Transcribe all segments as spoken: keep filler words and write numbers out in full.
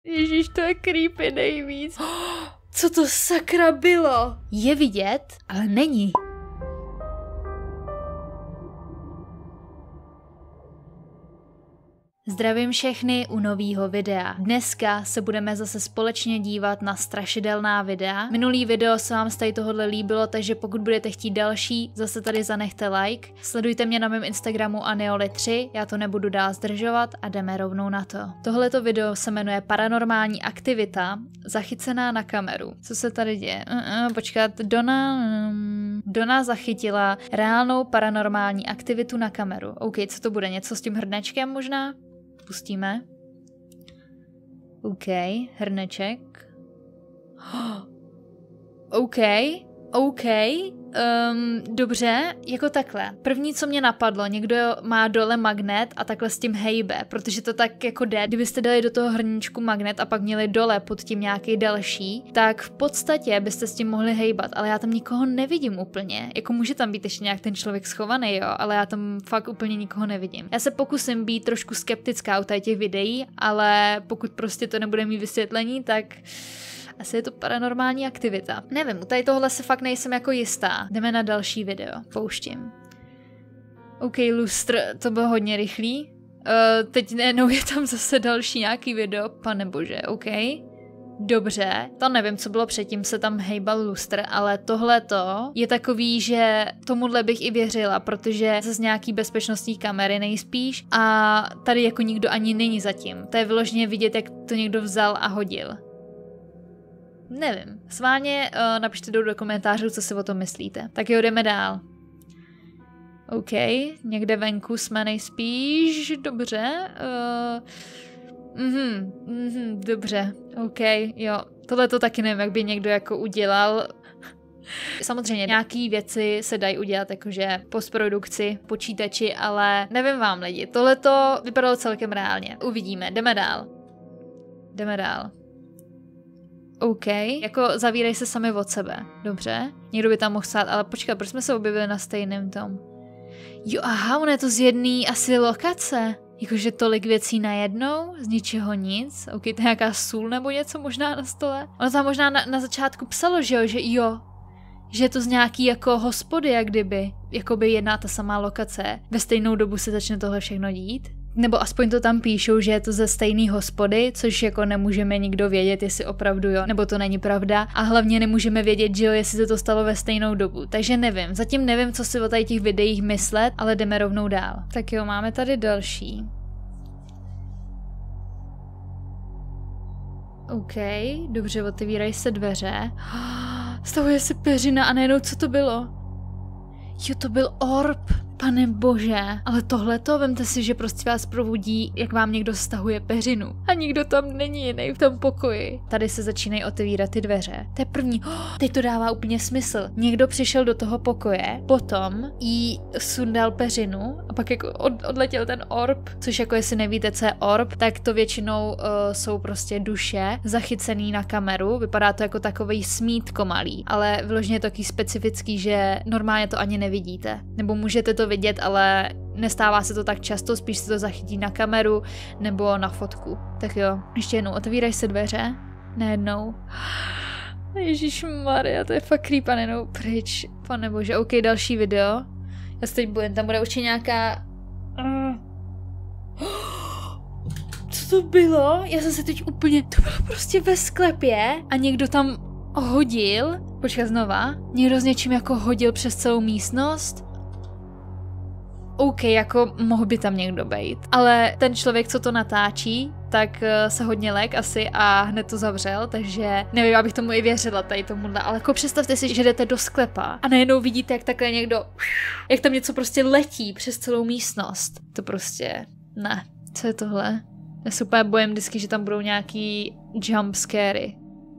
Ježíš, to je creepy nejvíc. Co to sakra bylo? Je vidět, ale není. Zdravím všechny u novýho videa. Dneska se budeme zase společně dívat na strašidelná videa. Minulý video se vám z tady tohohle líbilo, takže pokud budete chtít další, zase tady zanechte like. Sledujte mě na mém Instagramu Anioli tři, já to nebudu dál zdržovat a jdeme rovnou na to. Tohleto video se jmenuje Paranormální aktivita, zachycená na kameru. Co se tady děje? Uh-uh, počkat, Dona... Um, Dona zachytila reálnou paranormální aktivitu na kameru. OK, co to bude? Něco s tím hrnečkem možná? Pustíme. OK, hrneček. OK, OK, um, dobře, jako takhle. První, co mě napadlo, někdo má dole magnet a takhle s tím hejbe, protože to tak jako jde. Kdybyste dali do toho hrníčku magnet a pak měli dole pod tím nějaký další, tak v podstatě byste s tím mohli hejbat, ale já tam nikoho nevidím úplně. Jako může tam být ještě nějak ten člověk schovaný, jo, ale já tam fakt úplně nikoho nevidím. Já se pokusím být trošku skeptická u těch videí, ale pokud prostě to nebude mít vysvětlení, tak... asi je to paranormální aktivita. Nevím, u tady tohle se fakt nejsem jako jistá. Jdeme na další video. Pouštím. OK, lustr, to bylo hodně rychlý. Uh, teď nejednou je tam zase další nějaký video. Pane bože, OK. Dobře, to nevím, co bylo předtím, se tam hejbal lustr, ale tohleto je takový, že tomuhle bych i věřila, protože z nějaký bezpečnostní kamery nejspíš a tady jako nikdo ani není zatím. To je vyloženě vidět, jak to někdo vzal a hodil. Nevím. Sváně uh, napište do komentářů, co si o tom myslíte. Tak jo, jdeme dál. OK, někde venku jsme nejspíš. Dobře. Uh, mhm, mhm, dobře. OK, jo. Tohle to taky nevím, jak by někdo jako udělal. Samozřejmě nějaký věci se dají udělat jakože postprodukci, počítači, ale nevím vám lidi. Tohle to vypadalo celkem reálně. Uvidíme, jdeme dál. Jdeme dál. OK, jako zavírej se sami od sebe, dobře. Někdo by tam mohl stát, ale počkat, proč jsme se objevili na stejném tom? Jo, aha, ono je to z jedné asi lokace. Jakože tolik věcí najednou, z ničeho nic. OK, to je nějaká sůl nebo něco možná na stole. Ono tam možná na, na začátku psalo, že jo, že jo. Že je to z nějaký jako hospody, jak kdyby. Jakoby jedna ta samá lokace. Ve stejnou dobu se začne tohle všechno dít. Nebo aspoň to tam píšou, že je to ze stejný hospody, což jako nemůžeme nikdo vědět, jestli opravdu jo, nebo to není pravda. A hlavně nemůžeme vědět, že jo, jestli se to stalo ve stejnou dobu. Takže nevím, zatím nevím, co si o tady těch videích myslet, ale jdeme rovnou dál. Tak jo, máme tady další. OK, dobře, otevírají se dveře. Stavuje se peřina a najednou co to bylo? Jo, to byl orb. Pane bože, ale tohleto, vemte si, že prostě vás probudí, jak vám někdo stahuje peřinu. A nikdo tam není jiný v tom pokoji. Tady se začínají otevírat ty dveře. To je první. Oh, teď to dává úplně smysl. Někdo přišel do toho pokoje, potom jí sundal peřinu a pak jako od, odletěl ten orb, což jako jestli nevíte, co je orb, tak to většinou uh, jsou prostě duše zachycený na kameru. Vypadá to jako takový smítko malý, ale vyloženě je to taky specifický, že normálně to ani nevidíte. Nebo můžete to vidět, ale nestává se to tak často, spíš se to zachytí na kameru nebo na fotku. Tak jo, ještě jednou otevírají se dveře, najednou. Ježišmarja, to je fakt creep a nejednou pryč. Pane bože, OK, další video. Já se teď budem, tam bude určitě nějaká... Co to bylo? Já jsem se teď úplně... To bylo prostě ve sklepě a někdo tam hodil... Počkat znova. Někdo s něčím jako hodil přes celou místnost. OK, jako mohl by tam někdo být. Ale ten člověk, co to natáčí, tak se hodně lek asi a hned to zavřel, takže nevím, abych tomu i věřila tady tomuhle, ale jako představte si, že jdete do sklepa a najednou vidíte, jak takhle někdo, jak tam něco prostě letí přes celou místnost. To prostě, ne. Co je tohle? Já se úplně bojím vždycky, že tam budou nějaký jumpscary.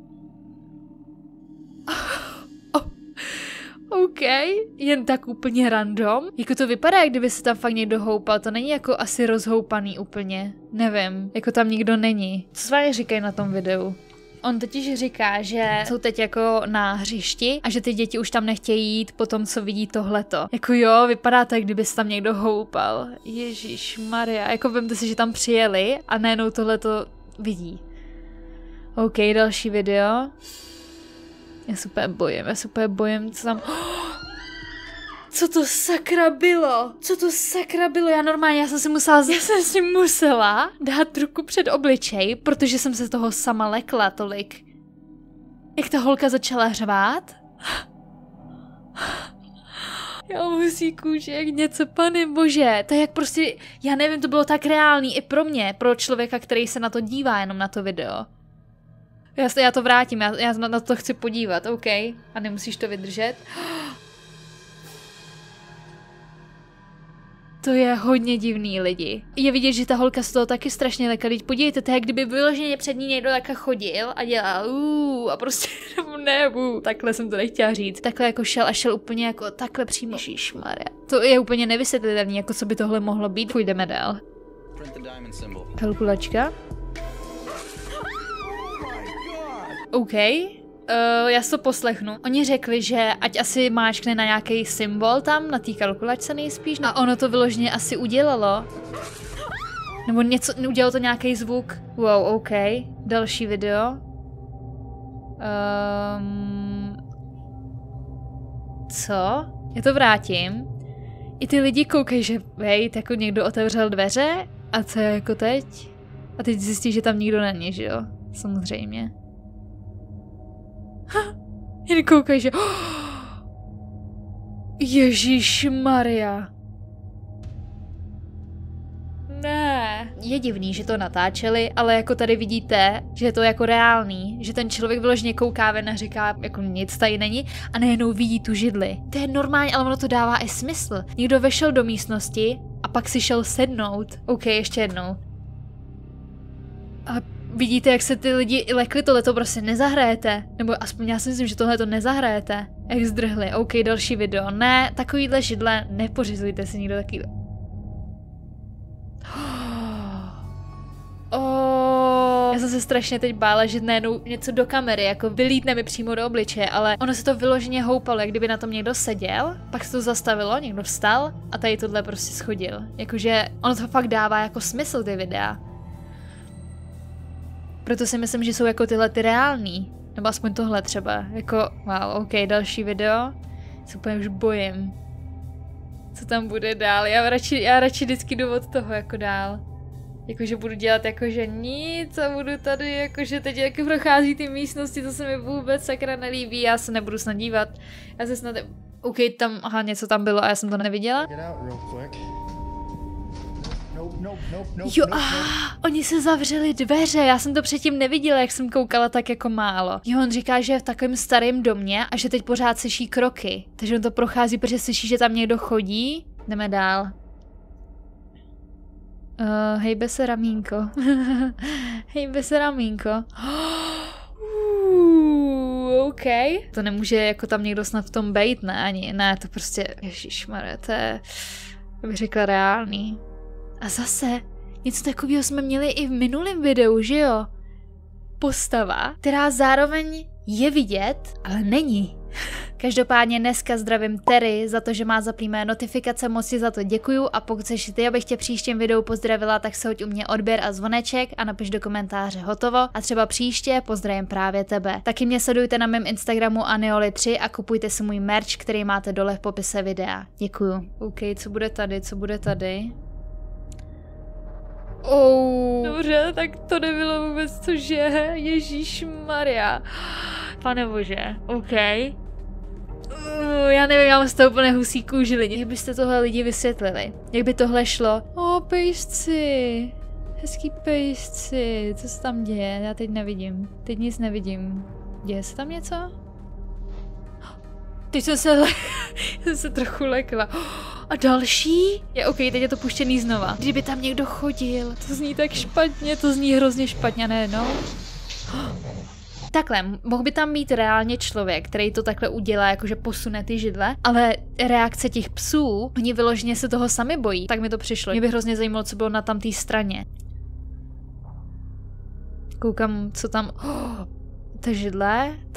OK, jen tak úplně random. Jako to vypadá, jak kdyby se tam fakt někdo houpal, to není jako asi rozhoupaný úplně. Nevím, jako tam nikdo není. Co s vámi říkají na tom videu? On totiž říká, že jsou teď jako na hřišti a že ty děti už tam nechtějí jít po tom, co vidí tohleto. Jako jo, vypadá to, jak kdyby se tam někdo houpal. Ježíš Maria, jako vemte si, že tam přijeli a najednou tohleto vidí. OK, další video. Já se úplně bojím, já se úplně bojím, co tam... Co to sakra bylo? Co to sakra bylo? Já normálně, já jsem si musela, já jsem si musela dát ruku před obličej, protože jsem se toho sama lekla tolik. Jak ta holka začala řvát? Já musí kůži, jak něco, pane bože. To je jak prostě, já nevím, to bylo tak reálný i pro mě, pro člověka, který se na to dívá jenom na to video. Já, já to vrátím, já, já na to chci podívat, OK? A nemusíš to vydržet. To je hodně divný, lidi. Je vidět, že ta holka z toho taky strašně lekla. Podívejte, to je, kdyby vyloženě před ní někdo takhle chodil a dělal uuu a prostě ne, uuu. Takhle jsem to nechtěla říct. Takhle jako šel a šel úplně jako takhle přímo. Ježišmarja. To je úplně nevysvětlitelný, jako co by tohle mohlo být. Půjdeme dál. Kalkulačka. OK. Uh, já si to poslechnu. Oni řekli, že ať asi máčkne na nějaký symbol tam, na té kalkulačce nejspíš. A ono to vyloženě asi udělalo. Nebo něco, udělalo to nějaký zvuk. Wow, OK. Další video. Um, co? Já to vrátím. I ty lidi koukají, že hej, jako někdo otevřel dveře. A co je jako teď? A teď zjistí, že tam nikdo není, že jo? Samozřejmě. Jen koukaj, že... Ježišmarja. Ne. Je divný, že to natáčeli, ale jako tady vidíte, že je to jako reálný, že ten člověk vyloženě kouká ven a říká, jako nic tady není a najednou vidí tu židli. To je normální, ale ono to dává i smysl. Někdo vešel do místnosti a pak si šel sednout. OK, ještě jednou. A vidíte, jak se ty lidi lekli, tohle to prostě nezahrajete. Nebo aspoň já si myslím, že tohle to nezahrajete. Jak zdrhli. OK, další video. Ne, takovýhle židle nepořizujte si nikdo takový. Oh, já jsem se strašně teď bála, že najednou něco do kamery, jako vylítne mi přímo do obličeje, ale ono se to vyloženě houpalo, jak kdyby na tom někdo seděl, pak se to zastavilo, někdo vstal a tady tohle prostě schodil. Jakože ono to fakt dává jako smysl ty videa. Proto si myslím, že jsou jako tyhle ty reální. Nebo aspoň tohle třeba. Jako, wow, OK, další video. Se úplně už bojím. Co tam bude dál? Já radši, já radši vždycky jdu od toho jako dál. Jakože budu dělat jakože nic a budu tady jakože teď jako prochází ty místnosti, to se mi vůbec sakra nelíbí. Já se nebudu snad dívat. Já se snad... OK, tam, aha, něco tam bylo a já jsem to neviděla. Jo, ah, oni se zavřeli dveře, já jsem to předtím neviděla, jak jsem koukala tak jako málo. Jo, on říká, že je v takovém starém domě a že teď pořád slyší kroky. Takže on to prochází, protože slyší, že tam někdo chodí. Jdeme dál. Uh, hejbe se ramínko. Hejbe se ramínko. Uh, OK. To nemůže jako tam někdo snad v tom bejt, ne? Ani, ne, to prostě, ježišmarja, to je, to bych řekla reálný. A zase, něco takového jsme měli i v minulém videu, že jo? Postava, která zároveň je vidět, ale není. Každopádně dneska zdravím Terry za to, že má zaplý mé notifikace, moc ti za to děkuju a pokud seš ty, abych tě příštím videu pozdravila, tak se hoď u mě odběr a zvoneček a napiš do komentáře hotovo a třeba příště pozdravím právě tebe. Taky mě sledujte na mém Instagramu Anioli tři a kupujte si můj merch, který máte dole v popise videa. Děkuju. OK, co bude tady, co bude tady? Oh. Dobře, tak to nebylo vůbec, cože? Ježíšmarja. Pane bože, OK. Uh, já nevím, já mám z toho úplně husí kůži lidi. Jak byste tohle lidi vysvětlili? Jak by tohle šlo? O, oh, pejsci. Hezký pejsci. Co se tam děje? Já teď nevidím. Teď nic nevidím. Děje se tam něco? Teď jsem se, le... jsem se trochu lekla. A další? Je OK, teď je to puštěný znova. Kdyby tam někdo chodil. To zní tak špatně, to zní hrozně špatně, ne, no. Takhle, mohl by tam být reálně člověk, který to takhle udělá, jakože posune ty židle, ale reakce těch psů, oni vyloženě se toho sami bojí. Tak mi to přišlo. Mě by hrozně zajímalo, co bylo na tamté straně. Koukám, co tam... Oh, ta židle, ta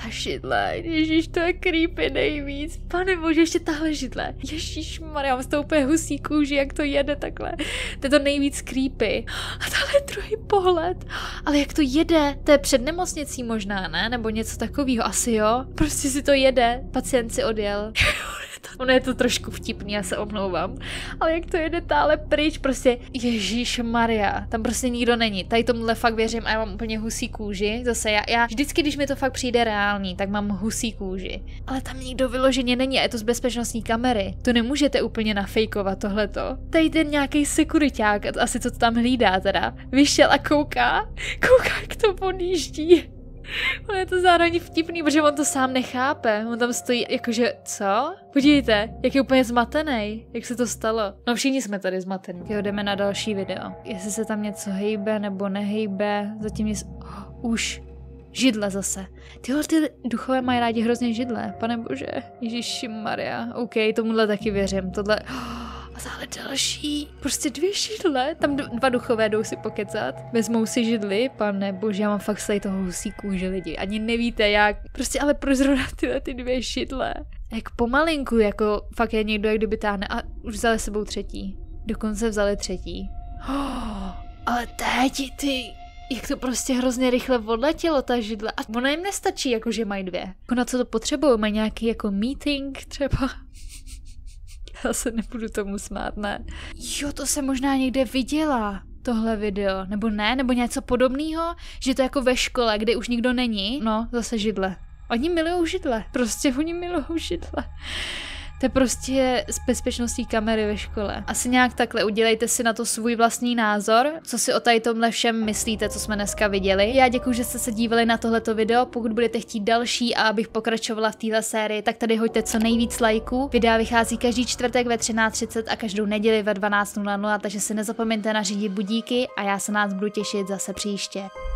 Ta židle, ježiš, to je creepy nejvíc. Pane bože, ještě tahle židle. Ježišmarja, já mám z toho úplně husí kůži, jak to jede takhle. To je to nejvíc creepy. A tahle je druhý pohled. Ale jak to jede? To je před nemocnicí možná, ne? Nebo něco takového, asi jo? Prostě si to jede. Pacient si odjel. Ono je to trošku vtipný, já se omlouvám. Ale jak to jede tále pryč, prostě ježišmarja, tam prostě nikdo není. Tady tomuhle fakt věřím a já mám úplně husí kůži. Zase já, já vždycky, když mi to fakt přijde reální, tak mám husí kůži. Ale tam nikdo vyloženě není a je to z bezpečnostní kamery. To nemůžete úplně nafejkovat tohleto. Tady ten nějaký sekuriťák, asi co to tam hlídá teda, vyšel a kouká, kouká, jak to podjíždí. On je to zároveň vtipný, protože on to sám nechápe. On tam stojí jakože, co? Podívejte, jak je úplně zmatený, jak se to stalo. No všichni jsme tady zmatení. Jo, jdeme na další video. Jestli se tam něco hejbe nebo nehejbe, zatím nic... Oh, už. Židle zase. Tyhle ty duchové mají rádi hrozně židle, pane bože. Ježišimaria. OK, tomuhle taky věřím. Tohle... A zále další. Prostě dvě židle. Tam dva duchové jdou si pokecat. Vezmou si židli. Pane bože, já mám fakt tady toho husí kůže lidi. Ani nevíte jak. Prostě ale proč zrovna tyhle ty dvě židle? Jak pomalinku, jako fakt je někdo, jak kdyby táhne. A už vzali sebou třetí. Dokonce vzali třetí. Oh, ale teď ty... Jak to prostě hrozně rychle odletělo, ta židle. A ono jim nestačí, jako že mají dvě. Jako na co to potřebují? Mají nějaký jako meeting třeba? Já se nebudu tomu smát, ne? Jo, to se možná někde viděla, tohle video. Nebo ne, nebo něco podobného, že to jako ve škole, kde už nikdo není. No, zase židle. Oni milujou židle. Prostě oni milujou židle. To je prostě z bezpečnostní kamery ve škole. Asi nějak takhle udělejte si na to svůj vlastní názor, co si o tady tomhle všem myslíte, co jsme dneska viděli. Já děkuji, že jste se dívali na tohleto video. Pokud budete chtít další a abych pokračovala v téhle sérii, tak tady hoďte co nejvíc lajků. Videa vychází každý čtvrtek ve třináct třicet a každou neděli ve dvanáct nula nula, takže si nezapomeňte nařídit budíky a já se nás budu těšit zase příště.